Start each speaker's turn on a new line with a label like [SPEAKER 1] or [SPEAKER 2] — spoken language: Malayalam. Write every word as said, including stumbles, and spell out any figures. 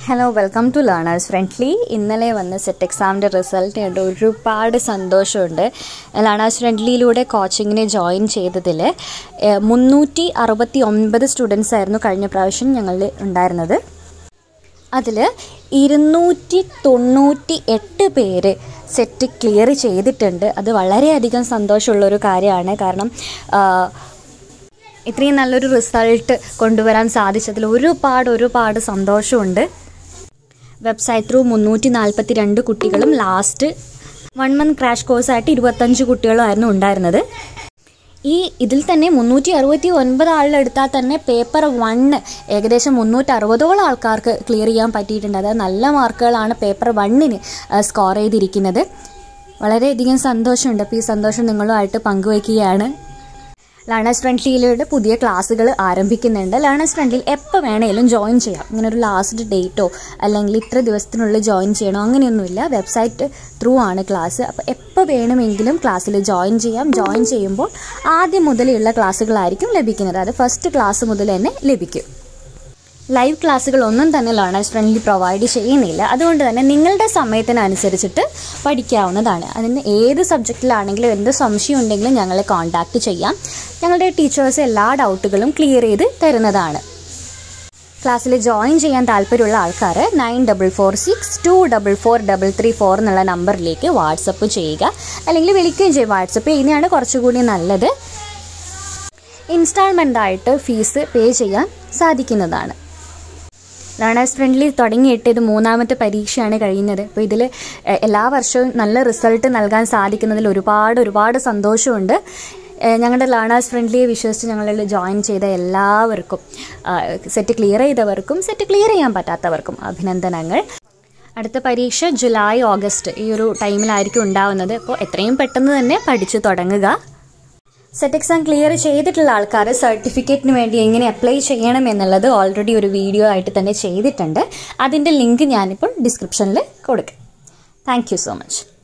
[SPEAKER 1] Hello welcome to learners friendly. ഇന്നലെ വന്ന സെറ്റ് എക്സാമിൻ്റെ റിസൾട്ട് കണ്ട് ഒരുപാട് സന്തോഷമുണ്ട്. ലേണേഴ്സ് ഫ്രണ്ട്ലിയിലൂടെ കോച്ചിങ്ങിന് ജോയിൻ ചെയ്തതിൽ മുന്നൂറ്റി അറുപത്തി ഒൻപത് സ്റ്റുഡൻസ് ആയിരുന്നു കഴിഞ്ഞ പ്രാവശ്യം ഞങ്ങളിൽ ഉണ്ടായിരുന്നത്. അതിൽ ഇരുന്നൂറ്റി തൊണ്ണൂറ്റി എട്ട് പേര് സെറ്റ് ക്ലിയർ ചെയ്തിട്ടുണ്ട്. അത് വളരെയധികം സന്തോഷമുള്ളൊരു കാര്യമാണ്. കാരണം ഇത്രയും നല്ലൊരു റിസൾട്ട് കൊണ്ടുവരാൻ സാധിച്ചതിൽ ഒരുപാട് ഒരുപാട് സന്തോഷമുണ്ട്. വെബ്സൈറ്റ് ത്രൂ മുന്നൂറ്റി നാൽപ്പത്തി രണ്ട് കുട്ടികളും ലാസ്റ്റ് വൺ മന്ത് ക്രാഷ് കോഴ്സായിട്ട് ഇരുപത്തഞ്ച് കുട്ടികളുമായിരുന്നു ഉണ്ടായിരുന്നത്. ഈ ഇതിൽ തന്നെ മുന്നൂറ്റി അറുപത്തി ഒൻപത് ആളിലെടുത്താൽ തന്നെ പേപ്പർ വണ്ണ് ഏകദേശം മുന്നൂറ്റി അറുപതോളം ആൾക്കാർക്ക് ക്ലിയർ ചെയ്യാൻ പറ്റിയിട്ടുണ്ട്. അതായത് നല്ല മാർക്കുകളാണ് പേപ്പർ വണ്ണിന് സ്കോർ ചെയ്തിരിക്കുന്നത്. വളരെയധികം സന്തോഷമുണ്ട്. അപ്പോൾ ഈ സന്തോഷം നിങ്ങളുമായിട്ട് പങ്കുവയ്ക്കുകയാണ്. ലേണേഴ്സ് ഫ്രണ്ട്ലിയിലൂടെ പുതിയ ക്ലാസ്സുകൾ ആരംഭിക്കുന്നുണ്ട്. ലേണേഴ്സ് ഫ്രണ്ട്ലിയിൽ എപ്പോൾ വേണമെങ്കിലും ജോയിൻ ചെയ്യാം. ഇങ്ങനെ ഒരു ലാസ്റ്റ് ഡേറ്റോ അല്ലെങ്കിൽ ഇത്ര ദിവസത്തിനുള്ളിൽ ജോയിൻ ചെയ്യണോ അങ്ങനെയൊന്നുമില്ല. വെബ്സൈറ്റ് ത്രൂ ആണ് ക്ലാസ്. അപ്പോൾ എപ്പോൾ വേണമെങ്കിലും ക്ലാസ്സിൽ ജോയിൻ ചെയ്യാം. ജോയിൻ ചെയ്യുമ്പോൾ ആദ്യം മുതലുള്ള ക്ലാസ്സുകളായിരിക്കും ലഭിക്കുന്നത്. അത് ഫസ്റ്റ് ക്ലാസ് മുതൽ തന്നെ ലഭിക്കും. ലൈവ് ക്ലാസ്സുകളൊന്നും തന്നെ ലേണേഴ്സ് ഫ്രണ്ട്ലി പ്രൊവൈഡ് ചെയ്യുന്നില്ല. അതുകൊണ്ട് തന്നെ നിങ്ങളുടെ സമയത്തിനനുസരിച്ചിട്ട് പഠിക്കാവുന്നതാണ്. അതിന് ഏത് സബ്ജക്റ്റിലാണെങ്കിലും എന്ത് സംശയം ഉണ്ടെങ്കിലും ഞങ്ങളെ കോൺടാക്റ്റ് ചെയ്യാം. ഞങ്ങളുടെ ടീച്ചേഴ്സ് എല്ലാ ഡൗട്ടുകളും ക്ലിയർ ചെയ്ത് തരുന്നതാണ്. ക്ലാസ്സിൽ ജോയിൻ ചെയ്യാൻ താല്പര്യമുള്ള ആൾക്കാർ nine double four six two double four double three four എന്നുള്ള നമ്പറിലേക്ക് വാട്സപ്പ് ചെയ്യുക, അല്ലെങ്കിൽ വിളിക്കുകയും ചെയ്യും. വാട്സപ്പ് ചെയ്യുന്നതാണ് കുറച്ചുകൂടി നല്ലത്. ഇൻസ്റ്റാൾമെൻ്റായിട്ട് ഫീസ് പേ ചെയ്യാൻ സാധിക്കുന്നതാണ്. ലേണേഴ്സ് ഫ്രണ്ട്ലി തുടങ്ങിയിട്ട് ഇത് മൂന്നാമത്തെ പരീക്ഷയാണ് കഴിയുന്നത്. അപ്പോൾ ഇതിൽ എല്ലാ വർഷവും നല്ല റിസൾട്ട് നൽകാൻ സാധിക്കുന്നതിൽ ഒരുപാട് ഒരുപാട് സന്തോഷമുണ്ട്. ഞങ്ങളുടെ ലേണേഴ്സ് ഫ്രണ്ട്ലിയെ വിശ്വസിച്ച് ഞങ്ങളിൽ ജോയിൻ ചെയ്ത എല്ലാവർക്കും, സെറ്റ് ക്ലിയർ ചെയ്തവർക്കും സെറ്റ് ക്ലിയർ ചെയ്യാൻ പറ്റാത്തവർക്കും അഭിനന്ദനങ്ങൾ. അടുത്ത പരീക്ഷ ജൂലൈ ഓഗസ്റ്റ് ഈ ഒരു ടൈമിലായിരിക്കും ഉണ്ടാവുന്നത്. അപ്പോൾ എത്രയും പെട്ടെന്ന് തന്നെ പഠിച്ചു തുടങ്ങുക. സെറ്റ് എക്സാം ക്ലിയർ ചെയ്തിട്ടുള്ള ആൾക്കാർ സർട്ടിഫിക്കറ്റിന് വേണ്ടി എങ്ങനെ അപ്ലൈ ചെയ്യണം എന്നുള്ളത് ഓൾറെഡി ഒരു വീഡിയോ ആയിട്ട് തന്നെ ചെയ്തിട്ടുണ്ട്. അതിൻ്റെ ലിങ്ക് ഞാനിപ്പോൾ ഡിസ്ക്രിപ്ഷനിൽ കൊടുക്കാം. Thank you so much.